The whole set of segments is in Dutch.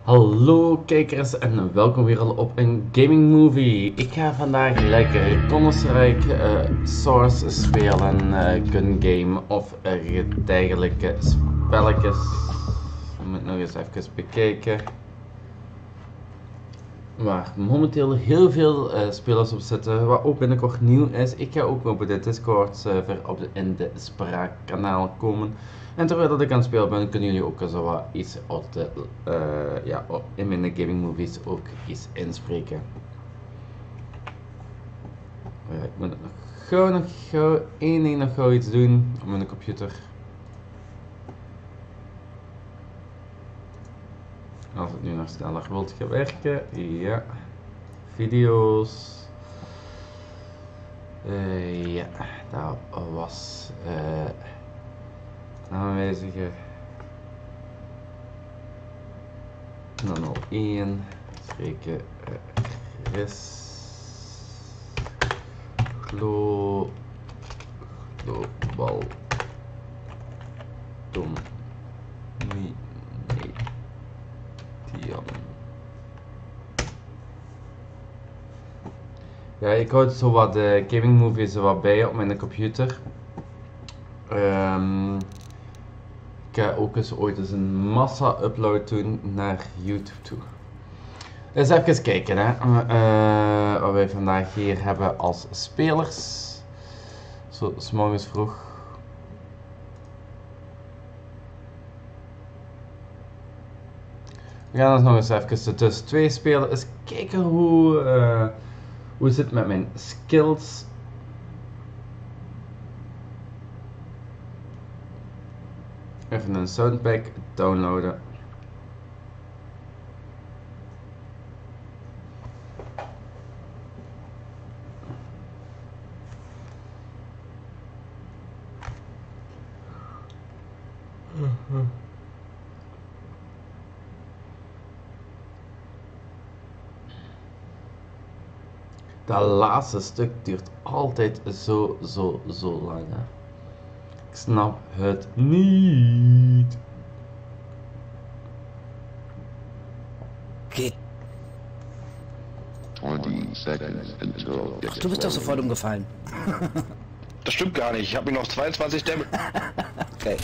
Hallo kijkers en welkom weer al op een gaming movie. Ik ga vandaag lekker Counter-Strike Source spelen, gun game of dergelijke spelletjes. Ik moet nog eens even bekijken. Waar momenteel heel veel spelers op zitten, wat ook binnenkort nieuw is. Ik ga ook op de Discord server in de spraakkanaal komen. En terwijl dat ik aan het spelen ben, kunnen jullie ook zo wat iets uit de, in mijn gaming movies ook iets inspreken. Ja, ik moet nog gauw één ding nog gauw iets doen op mijn computer. Als het nu nog sneller wilt gaan werken, ja. Video's. Ja, dat was aanwijzigen. Dan al 1. Spreken Chris. Global. Tom. Nee. Ja, ik houd zo wat de gaming movies zo wat bij op mijn computer. Ik ga ook eens ooit eens een massa upload doen naar YouTube toe. Dus even kijken hè, wat wij vandaag hier hebben als spelers. Zo, 's morgens vroeg. We gaan dus nog eens even tussen twee spelen. Eens kijken hoe zit het met mijn skills. Even een soundpack downloaden. Dat laatste stuk duurt altijd zo lang. Hè. Ik snap het niet. Geht. 20 seconds until Ach, du bist doch sofort umgefallen. Das stimmt gar nicht. Ich habe mir noch 22 Damage. Okay.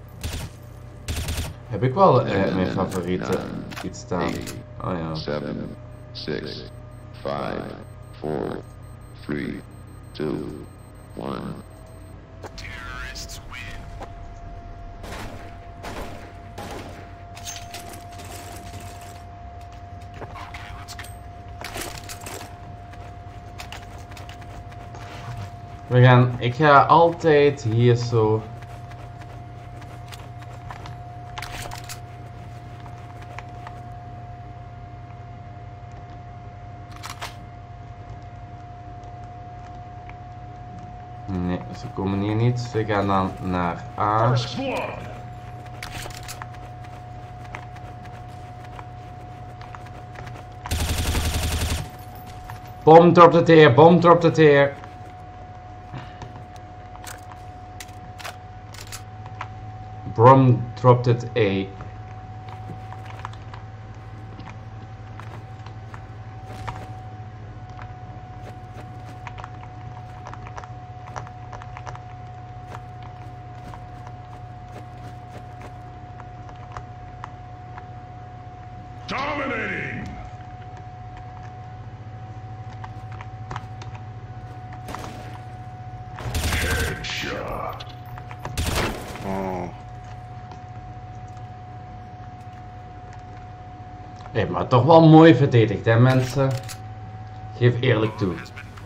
Heb ik wel mijn favoriete iets staan. Oh ja. 7, 6, 5, 4, 3, 2, 1. Terrorists win. Okay, let's go. Ik ga altijd hier zo. Nee, ze komen hier niet. Ze gaan dan naar A. First blood. Bom dropt het hier, bom dropt het hier. Brom dropped it A. Dominating. Headshot. Oh. Hey, maar toch wel mooi verdedigd hè mensen. Geef eerlijk toe.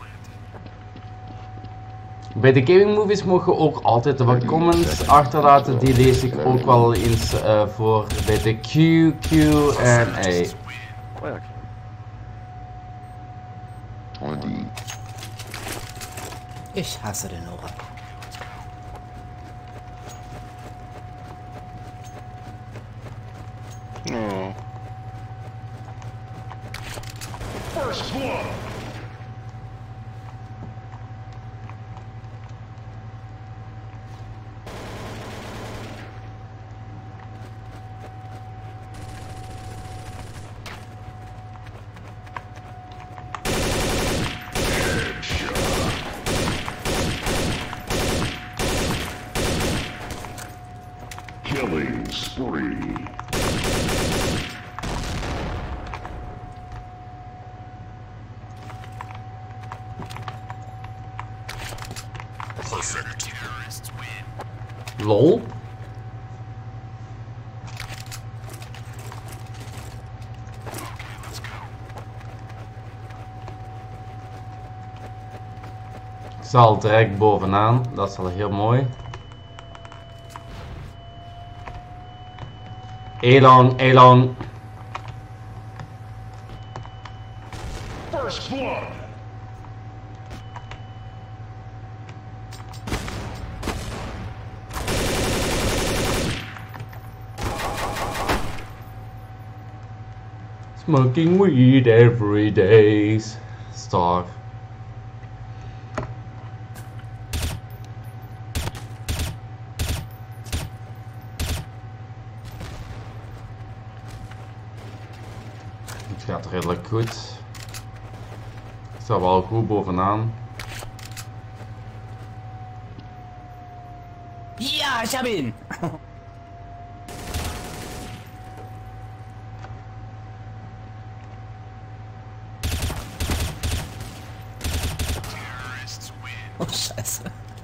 Bij de gaming movies mogen ook altijd wat comments achterlaten. Die lees ik ook wel eens voor bij de Q en A. 20. Ich hasse den Nora. Oh. First blood. Lol. Ik zal direct bovenaan, dat is al heel mooi. Elon, Elon. First blood. Smoking weed every day. Stop. Het gaat redelijk goed. Ik sta wel goed bovenaan. Ja, ich hab ihn! Terrorists win. Oh, scheiße.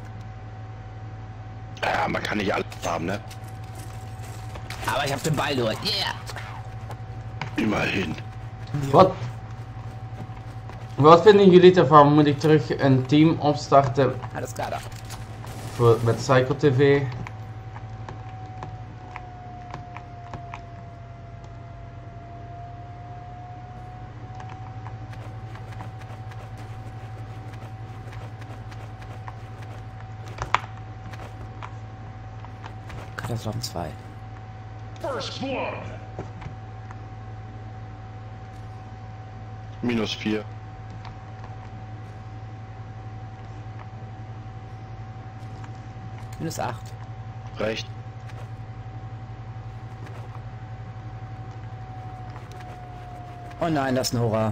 Ja, man kann nicht alles haben, ne? Aber ich hab den Ball nur. Yeah! Immerhin. Wat vinden jullie ervan? Moet ik terug een team opstarten Alles klar da. met Psycho TV? Katastrophen 2. First blood. -4. -8. Recht. Oh nein, das ist ein Horror.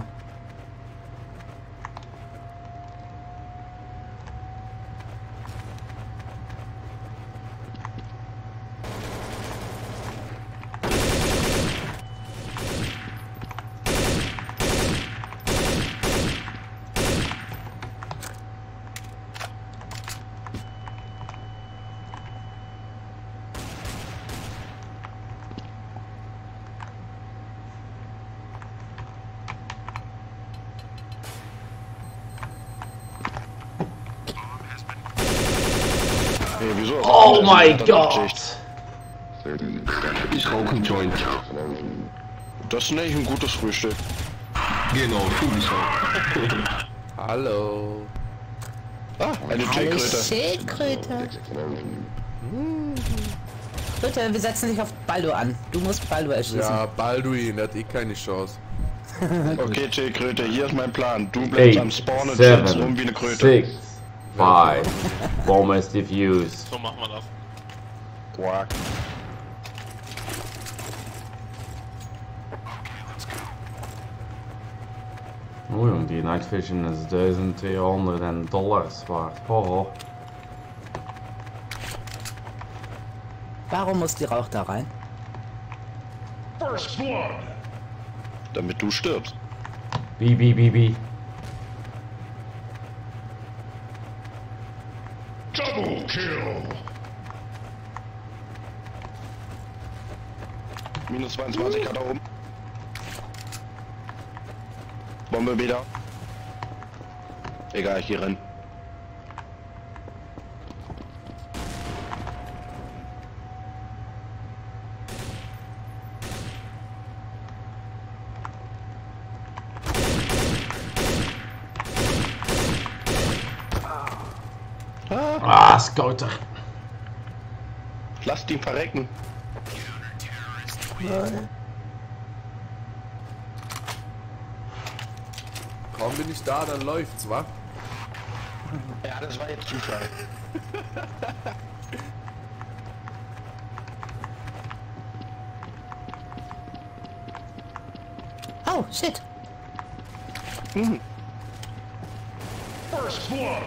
Hey, wieso? Oh my Das ist god! 30 Ich rauche einen Joint. Das ist nicht ein gutes Frühstück. Genau, tu mich auch. Hallo. Ah, eine Schildkröte. Schildkröte. Kröte, wir setzen dich auf Baldo an. Du musst Baldo erschießen. Ja, Balduin, der hat eh keine Chance. Okay, Schildkröte, hier ist mein Plan. Du bleibst am 8, Spawn und sitzt rum wie eine 7, Kröte. 6, 5. Bomb is defused. So machen wir das. Quack. Oh jong, die Night Vision is $1200 waard. Oh. Warum muss die Rauch da rein? First blood. Damit du stirbst. BBBB. Double kill. -22 hat er oben. Bombe wieder. Egal, ich geh rein. Ah, Scouter. Lasst ihn verrecken. Kaum bin ich da, dann läuft's, wa? Ja, das war jetzt Zufall. Oh, shit. First blood.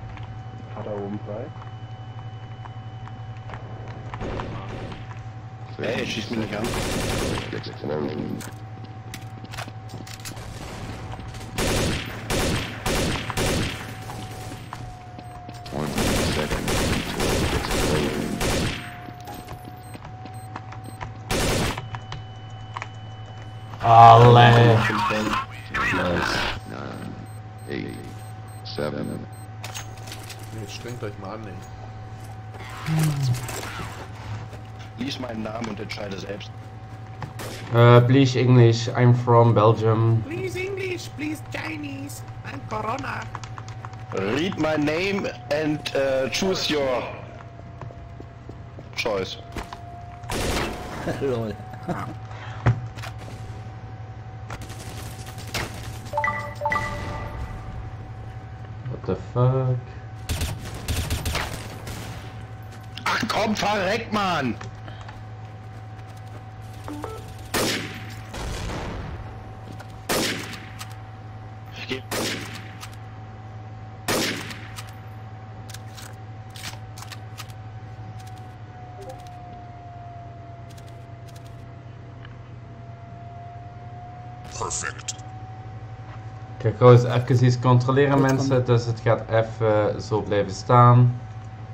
Hat er oben frei? Ey, schieß mich nicht an. Explosion. One second until explosion. Allee. 9, 8, 7. Jetzt strengt euch mal an, ey. Lies meinen Namen und entscheide selbst. Please English, I'm from Belgium. Please English, please Chinese. I'm Corona. Read my name and choose your choice. Lol. What the fuck? Ach komm, verreck, Mann! Geh. Perfect. Kijk, ga eens even iets controleren mensen, dus het gaat even zo blijven staan.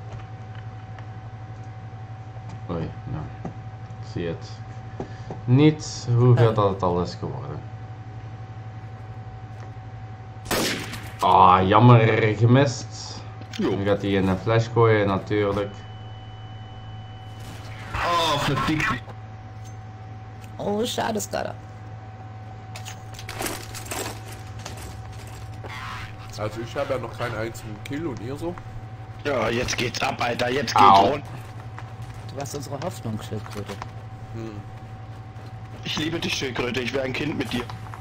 Oei, nou, ik zie het niet hoeveel dat het al is geworden. Ah, jammer gemist. Dan gaat hij in een flash gooien natuurlijk. Oh, verdikt. Oh, schade, Skada. Also ich habe ja noch keinen einzigen Kill und ihr so? Ja, jetzt geht's ab, Alter, jetzt geht's Au. rund. Du warst unsere Hoffnung, Schildkröte. Ich liebe dich, Schildkröte, ich wäre ein Kind mit dir.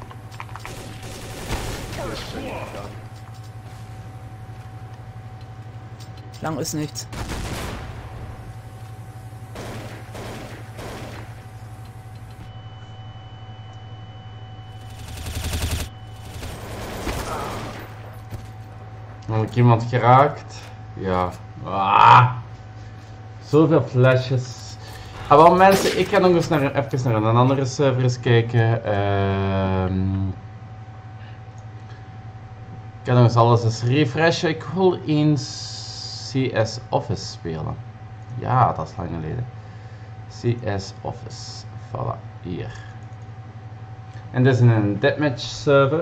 Lang ist nichts. Heb ik iemand geraakt? Ja. Ah. Zoveel flesjes. Ah, wel mensen, ik ga nog eens even naar een andere server eens kijken. Ik ga nog eens alles eens refreshen. Ik wil eens CS Office spelen. Ja, dat is lang geleden. CS Office. Voilà, hier. En dit is een deathmatch server.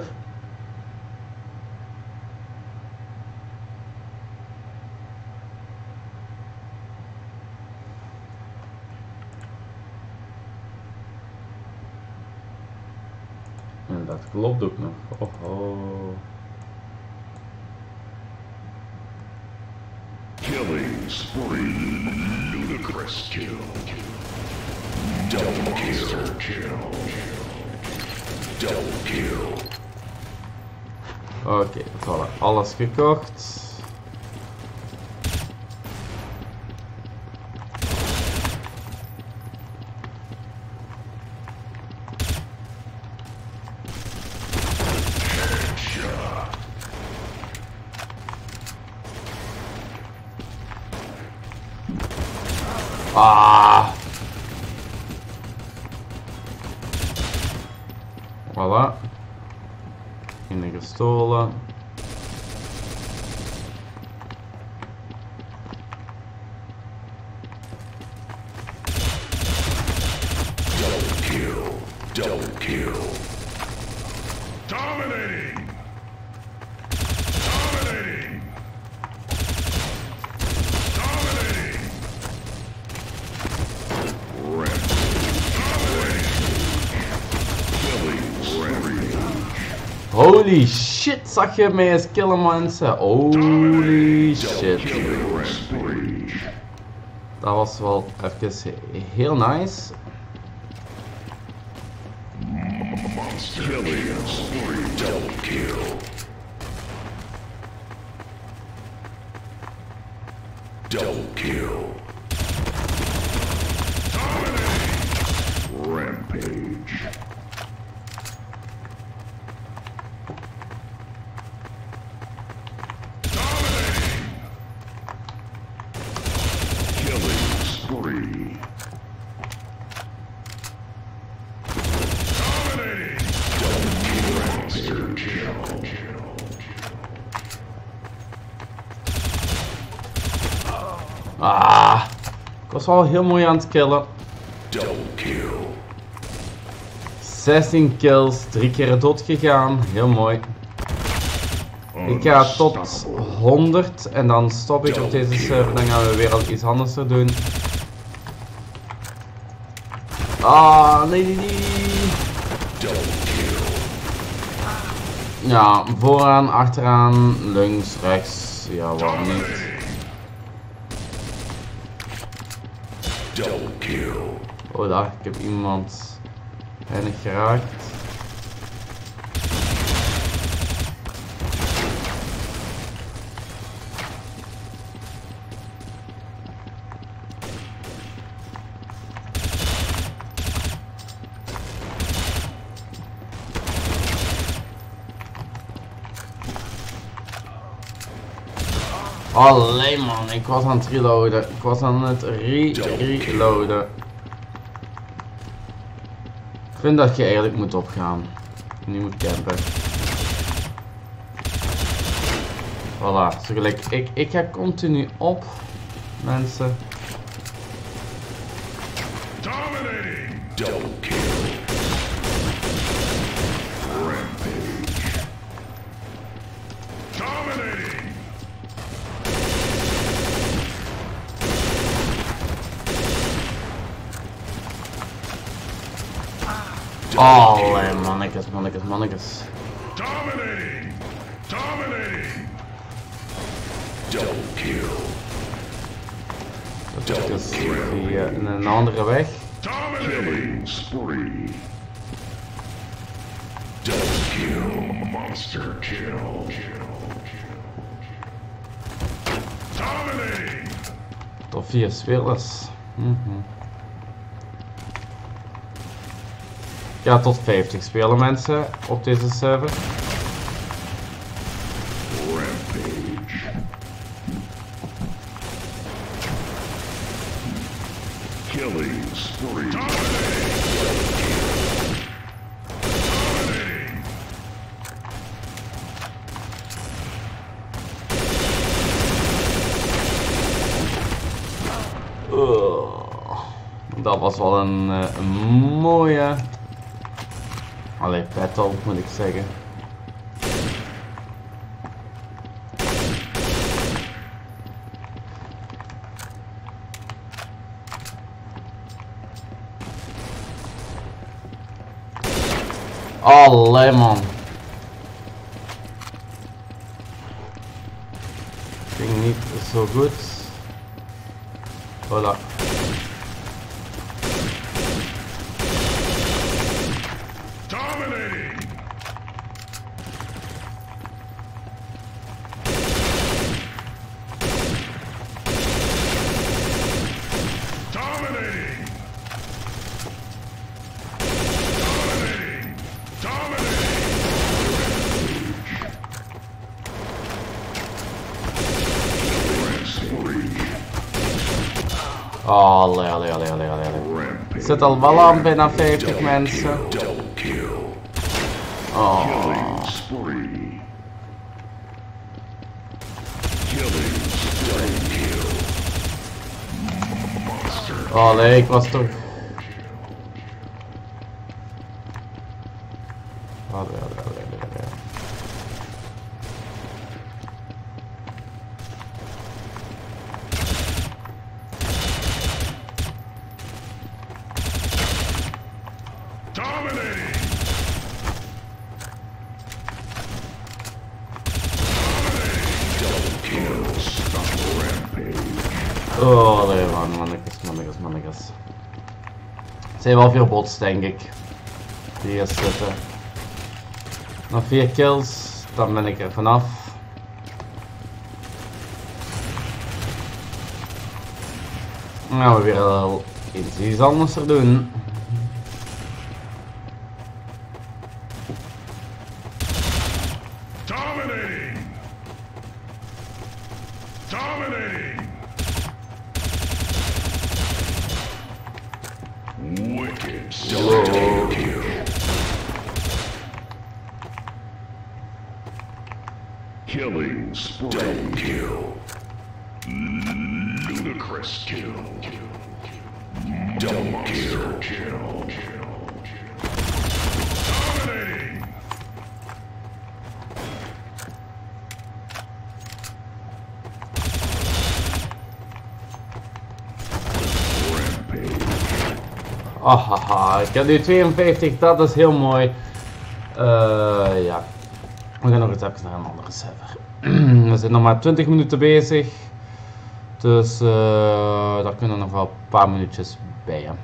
En dat klopt ook nog. Oh. Killing spree. Ludicrous kill. Double kill. Double kill. Oké, voilà. Alles gekocht. Ah. Voilà. Ene gestolen. Double kill. Double kill. Dominating. Dominating. Dominating. Holy shit, zag je mij eens killen mensen? Holy shit. Dat was wel even heel nice. Killing spree. Double kill. Double kill. Dominating. Rampage. Dominating. Killing spree. was wel heel mooi aan het killen. Double kill. 16 kills, 3 keer dood gegaan, heel mooi. Ik ga tot 100 en dan stop ik op deze server, dan gaan we weer al iets anders doen. Ah, nee. Ja, vooraan, achteraan, links, rechts, ja waarom niet. Double kill. Oh daar, ik heb iemand weinig geraakt. Allee man, ik was aan het reloaden. Ik was aan het reloaden. Ik vind dat je eigenlijk moet opgaan. Niet moet campen. Voilà, zo gelijk. Ik ga continu op, mensen. Dominating. Double kill. Rampage. Dominating. Allee, mannetjes. Dominating. Dominating. Double kill. Dat is via een andere weg. Killing spree. Double kill. Monster kill. Dominating. Tot 4 spelers. Ja, tot 50 spelen mensen op deze server. Rampage. Killing spree. Dominating. Dat was wel een mooie. Allee, battle moet ik zeggen. Allee man. Ging niet zo goed. Voilà. Dominating. Dominating. Allee. Ik zit al wel aan bijna 50 mensen. Double kill. Oh. Killing spree. Killing double kill. Monster. Allee, ik was toch... Allee. Dominating. Double kill. Stop rampage. Allee, mannetjes. Het zijn wel veel bots, denk ik. Die hier zitten. Nog 4 kills, dan ben ik er vanaf. Dan gaan we weer al iets anders er doen. Dominating. Wicked double kill. Killing spree. Double kill. Ludicrous kill. Double kill. Dominating. Haha, ik heb nu 52, dat is heel mooi. Ja. We gaan nog eens even naar een andere server. We zijn nog maar 20 minuten bezig. Dus daar kunnen nog wel een paar minuutjes bij. Hè.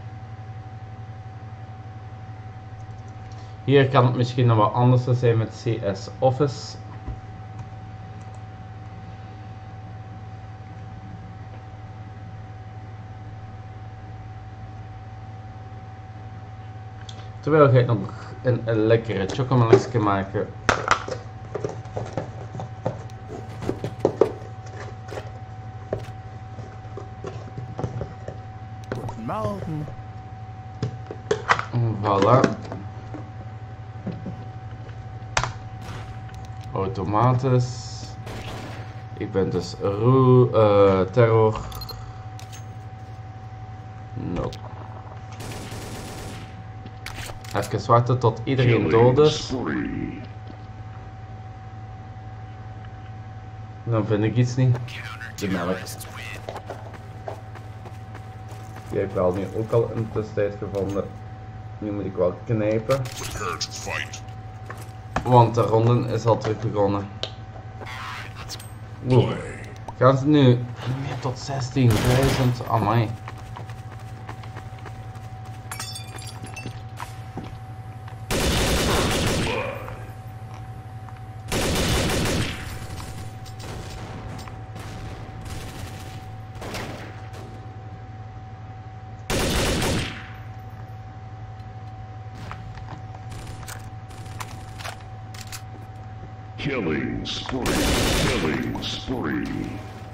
Hier kan het misschien nog wat anders zijn met CS Office. Terwijl ga ik nog een lekkere chocomelkje maken. Morgen. Voilà. Automatisch. Ik ben dus terror. Nope. Even wachten tot iedereen dood is. Dan vind ik iets niet. De melk. Die heb ik wel nu ook al in de tussentijd gevonden. Nu moet ik wel knijpen. Want de ronde is al terug begonnen. Oeh. Gaan ze nu meer tot 16.000? Amai. Killing spree. Killing spree.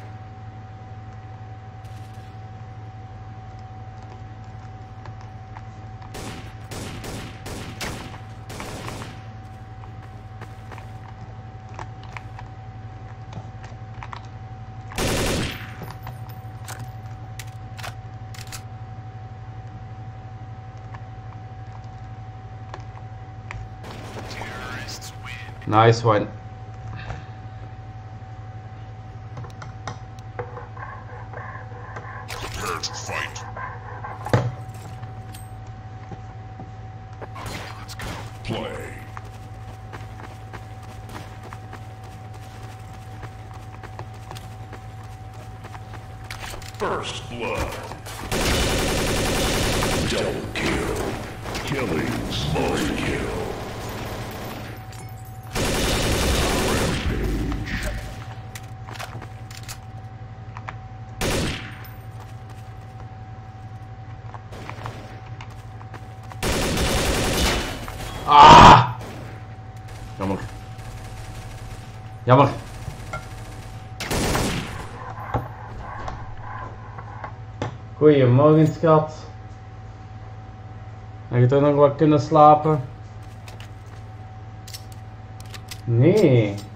Nice one. Prepare to fight. Okay, let's go. Play. First blood. Double kill. Killing spree. Kill. Ah! Jammer. Jammer. Goedemorgen, schat. Heb je toch nog wat kunnen slapen? Nee. Ja,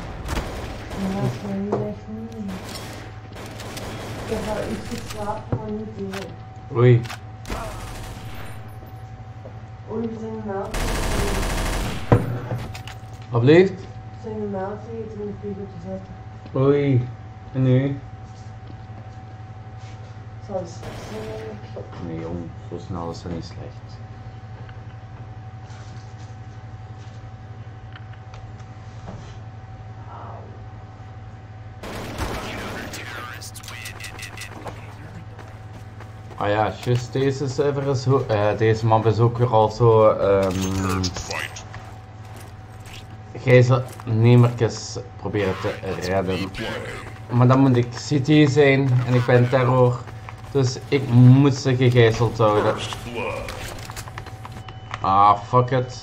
van echt niet. Ik heb wel iets geslapen, maar niet heel. Oei. Oei, we zijn een melk. Wat bleef? We zijn een melk vergeten in de frigo te zetten. Oei. En nu? Zal het slecht zijn eigenlijk? Nee jong, zo snel is het niet slecht. Ah ja, juist deze server is deze map is ook weer al zo gijzelnemertjes proberen te redden. Maar dan moet ik city zijn en ik ben terror, dus ik moet ze gegijzeld houden. Ah, fuck it.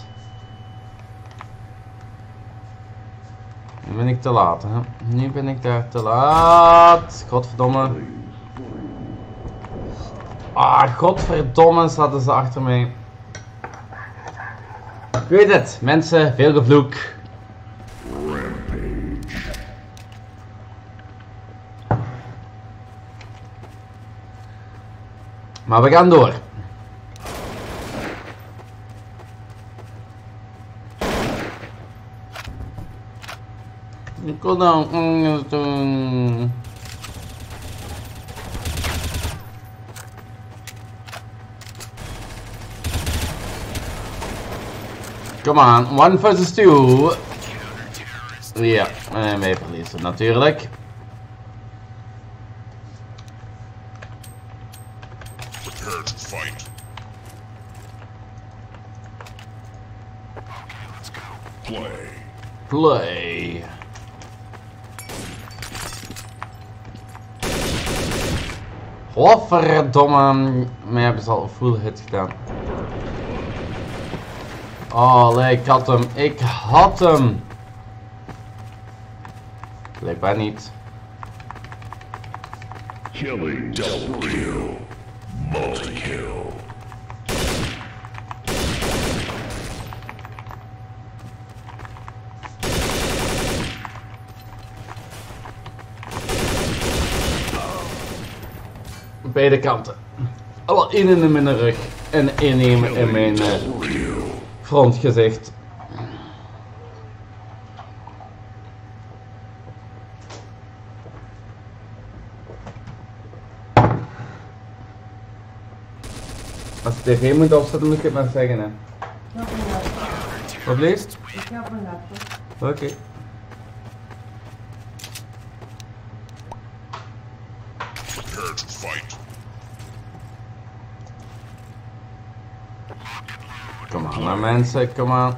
Nu ben ik te laat, hè. Nu ben ik daar te laat. Godverdomme. Ah, godverdomme, zaten ze achter mij. Ik weet het, mensen, veel gevloek. Maar we gaan door. Ik kon dan doen. Come on, 1 versus 2. Ja, en wij verliezen natuurlijk. Prepare to fight. Play. Play. Godverdomme, mij hebben ze al full hit gedaan. Oh, nee, ik had hem. Blijkbaar niet. Killing. Double kill. Multi-kill. Beide kanten. Wel één in mijn rug en één in mijn frontgezicht. Als de tv moet opzetten, moet ik het maar zeggen, hè. Wat blijft? Ik heb een laptop. Oké. Prepare to fight. Kom aan, maar mensen, kom aan.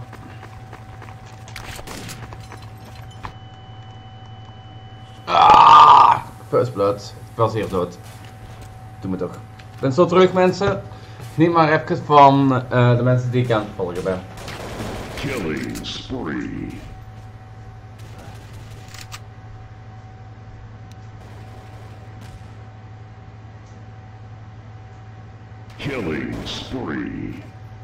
Ah! First blood. Ik was hier dood. Doe me toch. Ik ben zo terug, mensen. Niet maar even van de mensen die ik aan het volgen ben. Killing spree. Killing spree.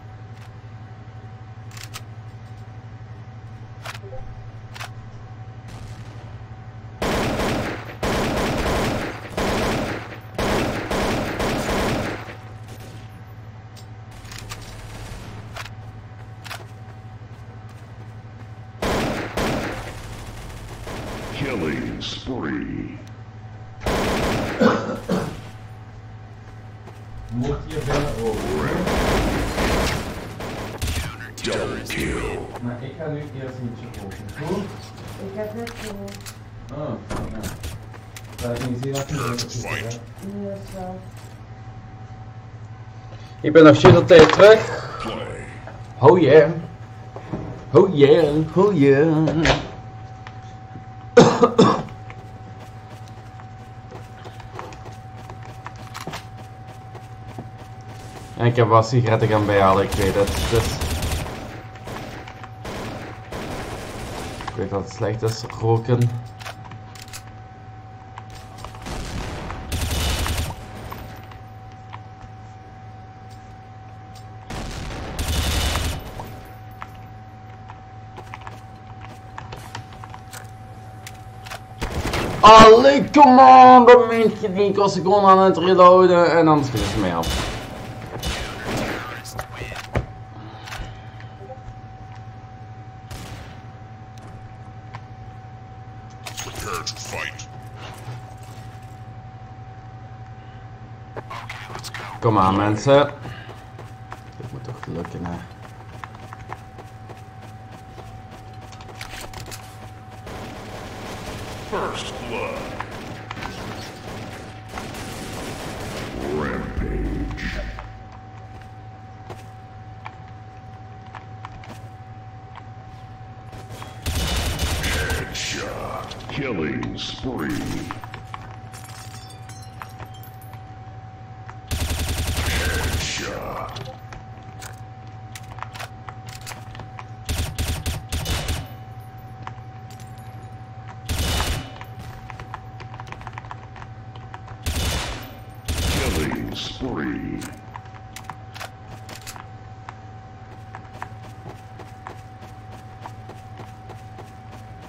Killing spree. Moet je binnen over. Double kill. Maar ik ga nu eerst ietsje open. Goed? Ik heb net zo. Oh, ja. Laat ik niet zien dat je het Fight. Nu is wel. Ik ben nog shit op tijd terug. Play. Oh yeah. Oh yeah. Oh yeah. En ik heb wat sigaretten gaan bijhalen, ik weet het. Dus... Ik weet dat het slecht is, roken. Allee, come on, dat meent je niet. Ik was gewoon aan het reloaden en dan schiet ze mij af. Prepare to fight. Kom aan, mensen. Dit moet toch lukken, hè. First blood. Rampage. Headshot. Killing spree. Headshot. Killing spree.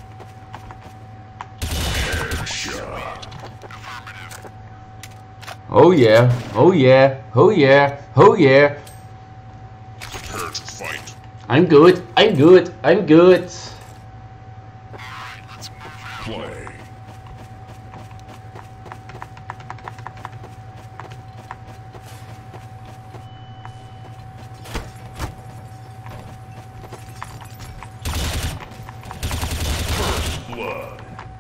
Headshot. Oh yeah, oh yeah, oh yeah, oh yeah. Prepare to fight. I'm good, I'm good, I'm good. Play. First blood.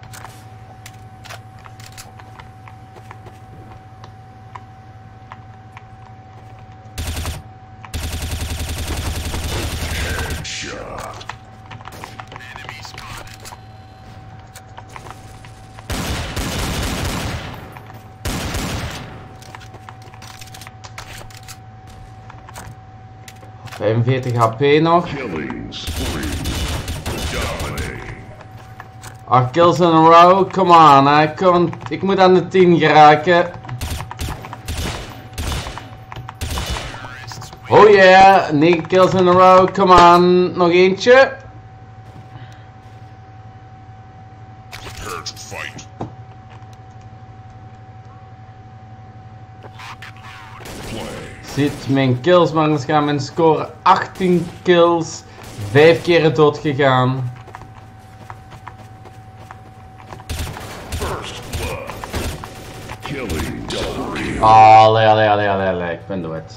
Headshot. Enemy spotted. ...45 HP nog. Killing spree. Dominating. 8 kills in a row, come on hè. Kom, ik moet aan de 10 geraken. Oh yeah, 9 kills in a row, come on. Nog eentje. Prepare to fight. Play. Ziet mijn kills maar eens gaan. Mijn score 18 kills. 5 keer dood gegaan. First blood. Killing double kill. Allee, ik ben dood.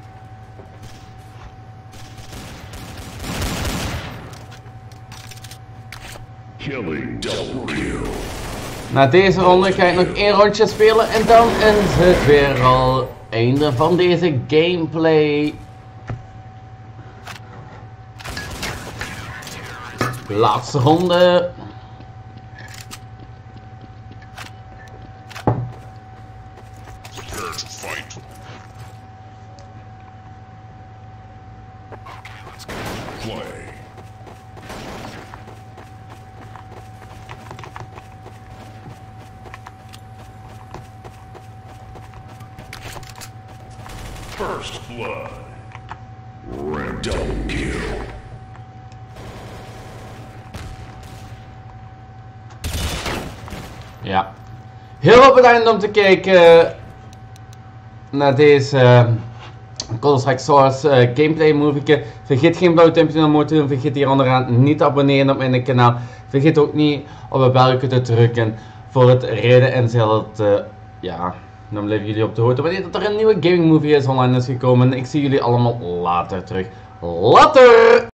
Killing double kill. Na deze ronde ga ik nog 1 rondje spelen en dan is het weer al einde van deze gameplay. Laatste ronde. Prepare to fight. Play. First blood. Red double kill. Ja. Heel veel bedankt om te kijken naar deze Counter-Strike Source gameplay movie. Vergeet geen blauw duimpje omhoog te doen. Vergeet hier onderaan niet te abonneren op mijn kanaal. Vergeet ook niet op het belletje te drukken voor het rijden en zeilen. Ja, dan blijven jullie op de hoogte wanneer er een nieuwe gaming movie is online is gekomen. Ik zie jullie allemaal later terug. Later!